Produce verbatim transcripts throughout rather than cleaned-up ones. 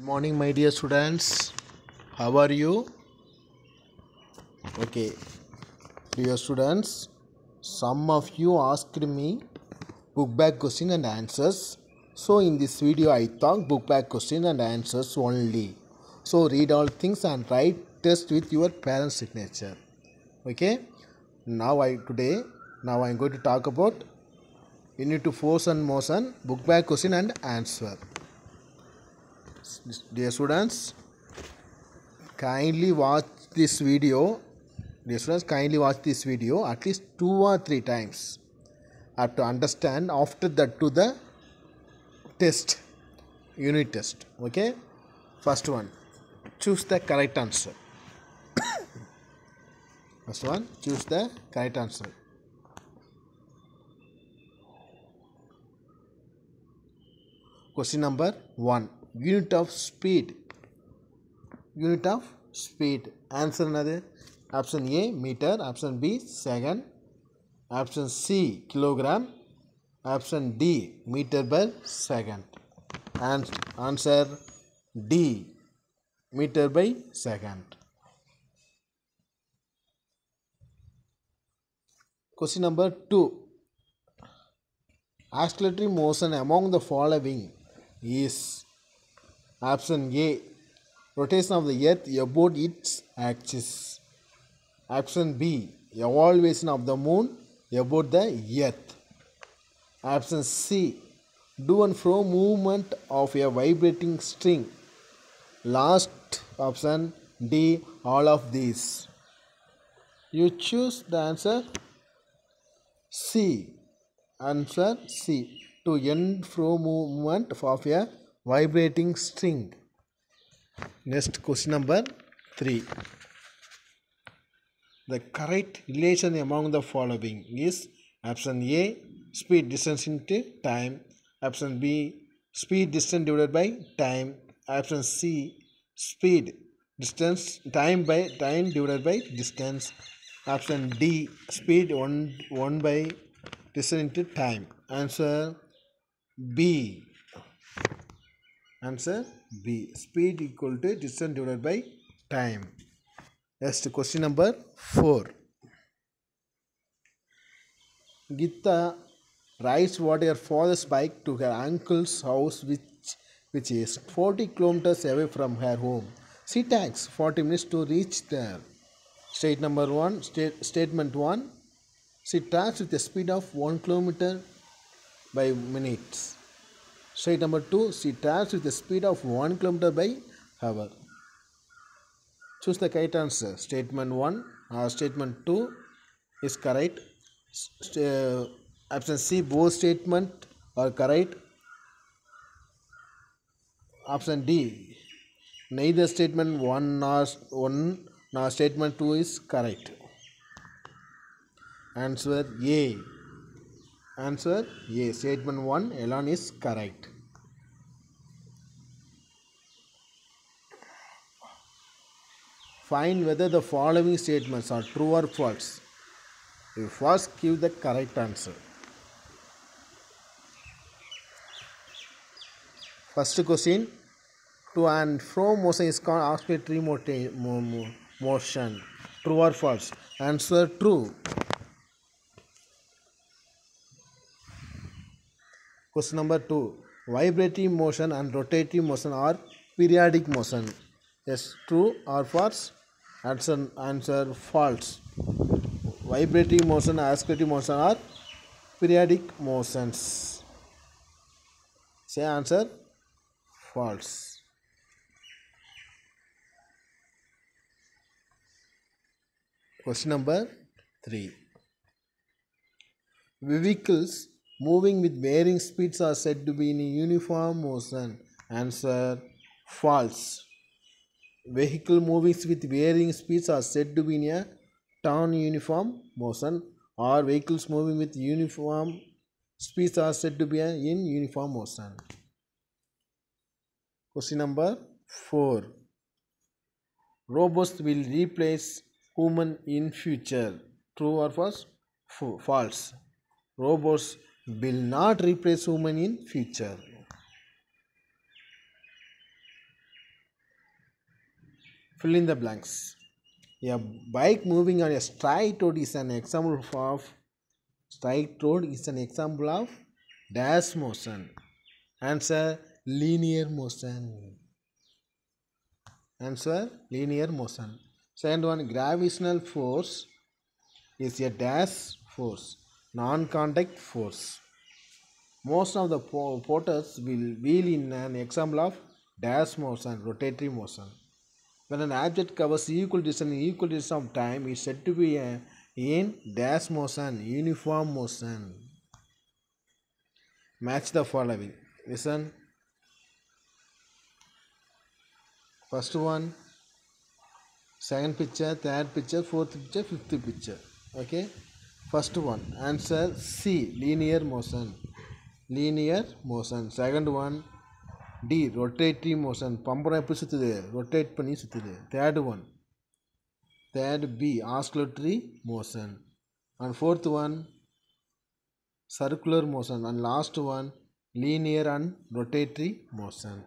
Morning, my dear students. How are you? Okay, dear students, some of you asked me book back question and answers. So, in this video, I talk book back question and answers only. So, read all things and write test with your parent's signature. Okay, now I today now I am going to talk about unit to force and motion, book back question and answer. Dear students, kindly watch this video. Dear students, kindly watch this video at least two or three times. Have to understand after that to the test, unit test. Okay, first one, choose the correct answer. First one, choose the correct answer. Question number one, unit of speed. Unit of speed. Answer another. Option A, meter. Option B, second. Option C, kilogram. Option D, meter per second. And answer D, meter by second. Question number two. Oscillatory motion among the following is option A, rotation of the earth about its axis. Option B, evaluation of the moon about the earth. Option C, to and fro movement of a vibrating string. Last option D, all of these. You choose the answer C. Answer C, to and fro movement of a vibrating string. Next, question number three. The correct relation among the following is option A, speed distance into time. Option B, speed distance divided by time. Option C, speed distance time by time divided by distance. Option D, speed one one by distance into time. Answer B. Answer B, speed equal to distance divided by time. Next, question number four. Gita rides what her father's bike to her uncle's house, which which is forty kilometers away from her home. She takes forty minutes to reach there. State number one. State, statement one. She travels with a speed of one kilometer by minutes. State number two. She travels with a speed of one kilometer by hour. Choose the correct answer. Statement one or statement two is correct. St uh, option C, both statement are correct. Option D, neither statement one nor one nor statement two is correct. Answer A. Answer A, statement one alone is correct. Find whether the following statements are true or false. You first give the correct answer. First question, to and fro motion is called oscillatory motion. True or false? Answer true. Question number two, vibrating motion and rotating motion are periodic motion. Yes, true or false? Answer, answer false. Vibrating motion and oscillatory motion are periodic motions. Say answer false. Question number three. Vehicles moving with varying speeds are said to be in uniform motion. Answer false. Vehicle moving with varying speeds are said to be in a non-uniform motion, or vehicles moving with uniform speeds are said to be in uniform motion. Question number four. Robots will replace human in future. True or false? False. Robots will not replace human in future. Fill in the blanks. A bike moving on a straight road is an example of straight road is an example of dash motion. Answer linear motion. Answer linear motion. Second one, gravitational force is a dash force, non-contact force. Most of the porters will wheel in an example of dash motion, rotatory motion. When an object covers equal distance in equal distance of time, it is said to be a, in dash motion, uniform motion. Match the following. Listen. First one, second picture, third picture, fourth picture, fifth picture. Okay. First one, answer C, linear motion. Linear motion. Second one, D, rotatory motion. Pambana எப்படி சுத்துது, rotate பண்ணி சுத்துது. Third one, third B, oscillatory motion. And fourth one, circular motion. And last one, linear and rotatory motion.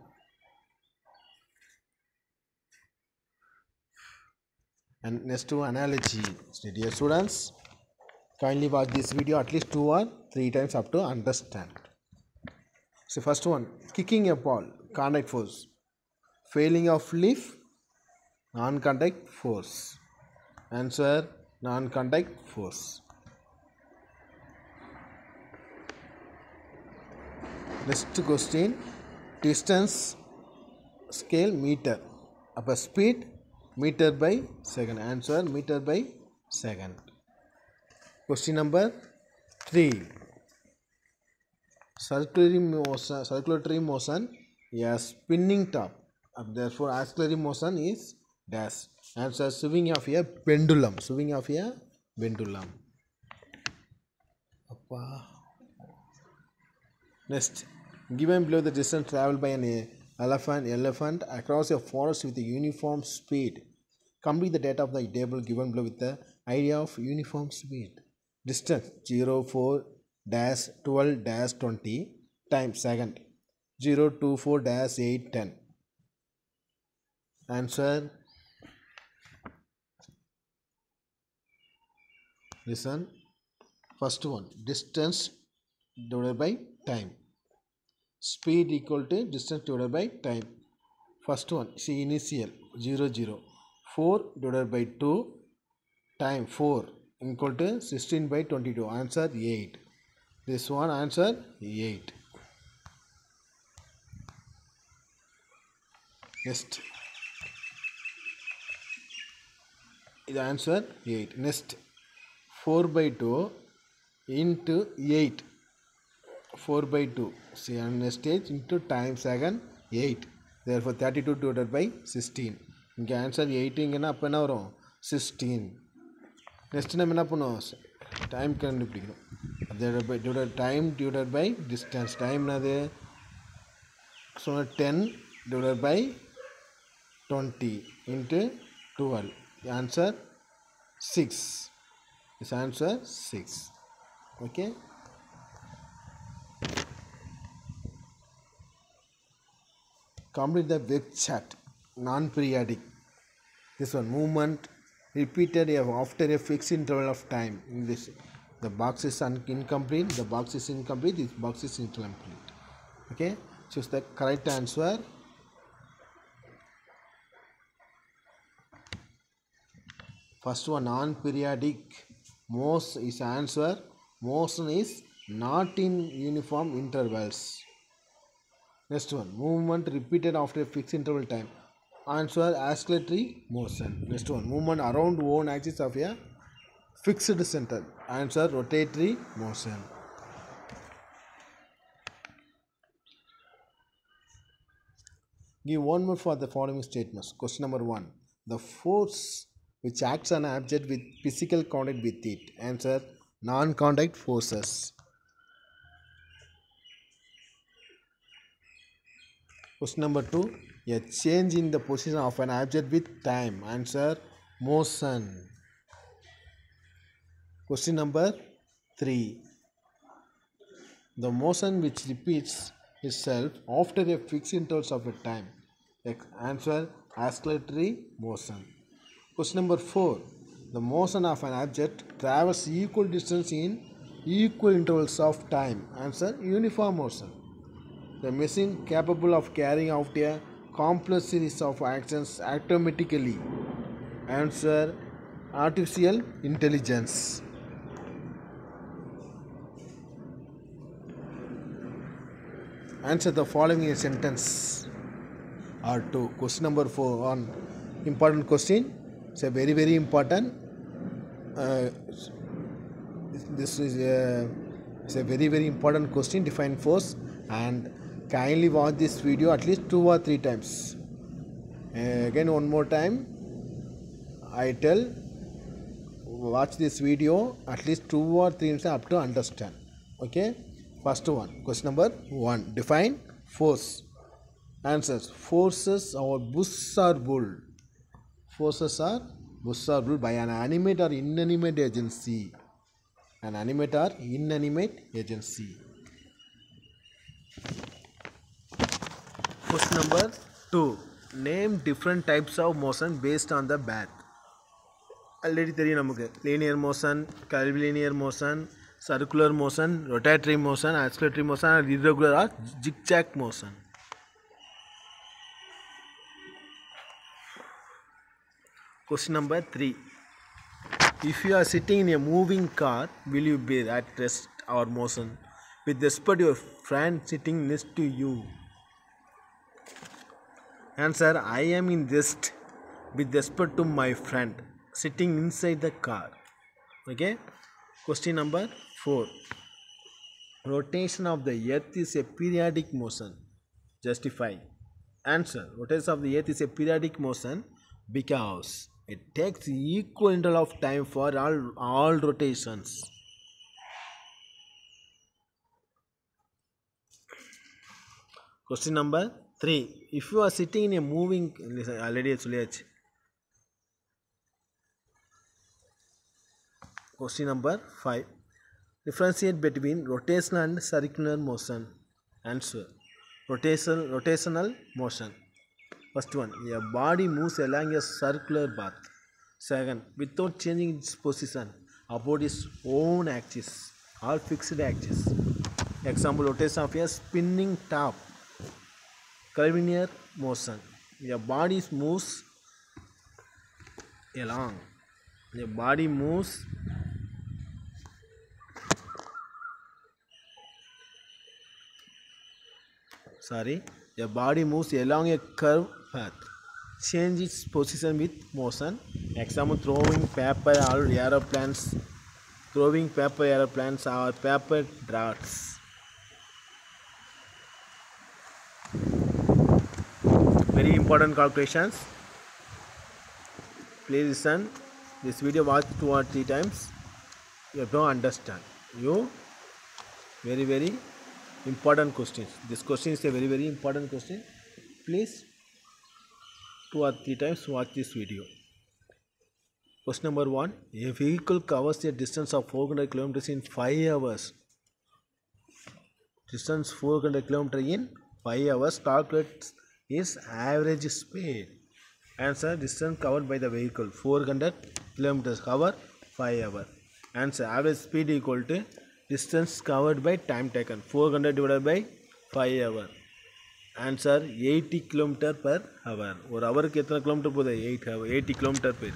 And next one, analogy. Dear students, kindly watch this video at least two or three times up to understand. So first one, kicking a ball, contact force. Failing of leaf, non-contact force. Answer, non-contact force. Next question, distance scale meter. Upper speed meter by second. Answer, meter by second. Question number three. Circulatory motion, circulatory motion, a spinning top. Therefore, oscillatory motion is dash. Answer, swing of a pendulum. Swing of a pendulum. Next, given below the distance traveled by an elephant, elephant across a forest with a uniform speed. Complete the data of the table given below with the idea of uniform speed. Distance zero four dash twelve dash twenty time second zero two four dash eight ten. Answer, listen. First one, distance divided by time. Speed equal to distance divided by time. First one, see initial zero zero. four divided by two time four equal to sixteen by twenty-two. Answer eight. This one answer eight. Next, the answer eight. Next, four by two into eight. four by two. See, on next stage into time second eight. Therefore, thirty-two divided by sixteen. இங்கே answer எயிட்டுங்கன்னா அப்போ என்ன வரும் sixteen. Next நம்ம என்ன பண்ணுவோம், time கண்டுபிடிக்கணும். Divide by divide time divide by distance. Time என்னது சொன்ன ten divide by twenty into twelve. Answer six. Is answer six. Okay. Complete the web chat. Non-periodic. This one, movement repeated after a fixed interval of time. In this, the box is incomplete. The box is incomplete. This box is incomplete. Okay. Choose the correct answer. First one, non-periodic. Most is answer. Motion is not in uniform intervals. Next one, movement repeated after a fixed interval time. Answer, oscillatory motion. Next one, movement around one axis of a fixed center. Answer, rotatory motion. Give one more for the following statements. Question number one, the force which acts on an object with physical contact with it. Answer, non-contact forces. Question number two, a change in the position of an object with time. Answer, motion. Question number three, the motion which repeats itself after a fixed interval of a time. Answer, oscillatory motion. Question number four. The motion of an object travels equal distance in equal intervals of time. Answer, uniform motion. The machine capable of carrying out a complex series of actions automatically. Answer, artificial intelligence. Answer the following in a sentence or two. Question number four on important question. It's a very very important. Uh, this is a, it's a very very important question. Define force and kindly watch this video at least two or three times. Uh, again one more time. I tell watch this video at least two or three times up to understand. Okay. First one, question number one. Define force. Answers: forces or push or pull. Forces are push or pull by an animate or inanimate agency. An animate or inanimate agency. Question number two. Name different types of motion based on the bath. Already தெரியும் நமக்கு linear motion, curvilinear motion, circular motion, rotatory motion, oscillatory motion, and irregular or zigzag motion. Question number three. If you are sitting in a moving car, will you be at rest or motion with respect to your friend sitting next to you? Answer, I am in rest with respect to my friend sitting inside the car. Okay. Question number four. Rotation of the earth is a periodic motion. Justify. Answer, rotation of the earth is a periodic motion because it takes equal interval of time for all, all rotations. Question number three. If you are sitting in a moving, listen, already it's Question number five. Differentiate between rotational and circular motion. Answer, rotational, rotational motion. First one, a body moves along a circular path. Second, without changing its position about its own axis or fixed axis. Example, rotation of a spinning top. Curvilinear motion. A body moves along. A body moves sorry, a body moves along a curved path. Change its position with motion. Example, throwing paper or aeroplanes, throwing paper aeroplanes or paper darts. Very important calculations. Please listen. This video watch two or three times. You have to understand. You very very important questions. This question is a very very important question. Please two or three times watch this video. Question number one. A vehicle covers a distance of four hundred kilometers in five hours. Distance four hundred kilometers in five hours. Calculate its average speed. Answer, distance covered by the vehicle four hundred kilometers, cover five hours. Answer, average speed equal to distance covered by time taken, four hundred divided by five hours. Answer, eighty kilometers per hour. ஒரு ஹவருக்கு எத்தனை kilometre போகுது? eight hour, eighty kilometers per.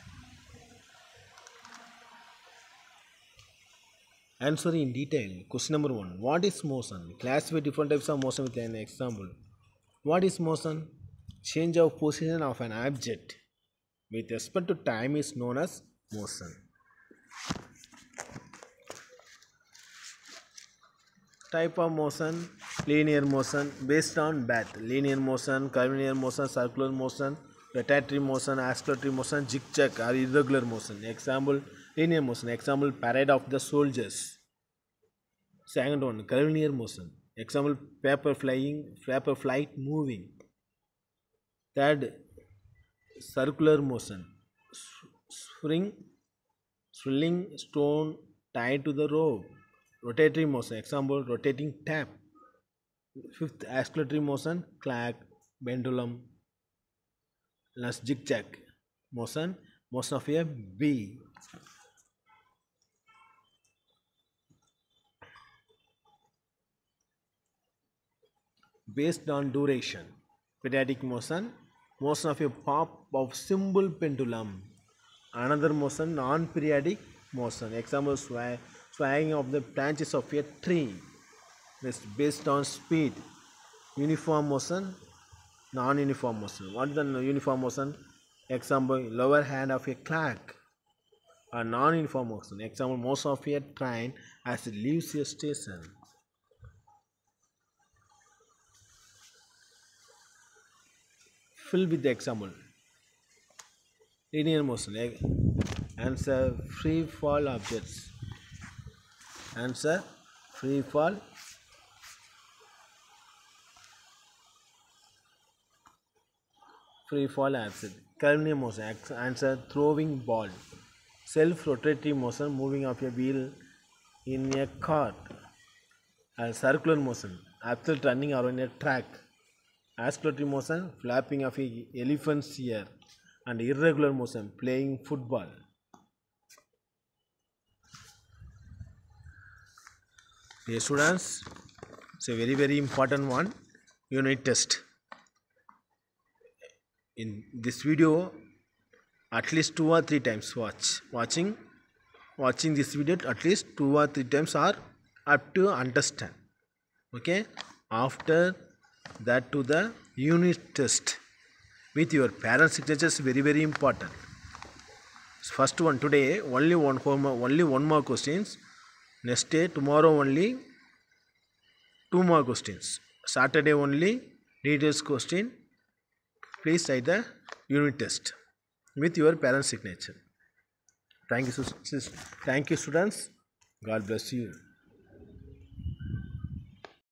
Answer in detail. Question number one. What is motion? Classify different types of motion with an example. What is motion? Change of position of an object with respect to time is known as motion. Type of motion: linear motion based on path, linear motion, curvilinear motion, circular motion, rotatory motion, oscillatory motion, zigzag or irregular motion. Example, linear motion. Example, parade of the soldiers. Second one, curvilinear motion. Example, paper flying, paper flight moving. Third, circular motion. Swing, swirling stone tied to the rope. Rotatory motion. Example, rotating tap. Fifth, oscillatory motion, clock, pendulum. Let's zigzag motion, motion of a bee. Based on duration, periodic motion, motion of a pop of simple pendulum. Another motion, non-periodic motion. Example, sway, swaying of the branches of a tree. This based on speed. Uniform motion, non-uniform motion. What is the uniform motion? Example, lower hand of a clock. A non-uniform motion. Example, motion of a train as it leaves a station. Fill with the example. Linear motion. Answer, free fall objects. Answer, free fall free fall object. Curvilinear motion. Answer, throwing ball. Self rotatory motion, moving of a wheel in a cart. And circular motion, athlete running around a track. Oscillatory motion, flapping of a elephant's ear. And irregular motion, playing football. Dear students, it's a very very important one, unit test. In this video, at least two or three times watch. Watching, watching this video at least two or three times are up to understand. Okay. After that to the unit test with your parent signatures, very very important. First one today only one homework, only one more questions. Next day tomorrow only two more questions. Saturday only details question. Please write the unit test with your parent signature. Thank you, thank you students. God bless you.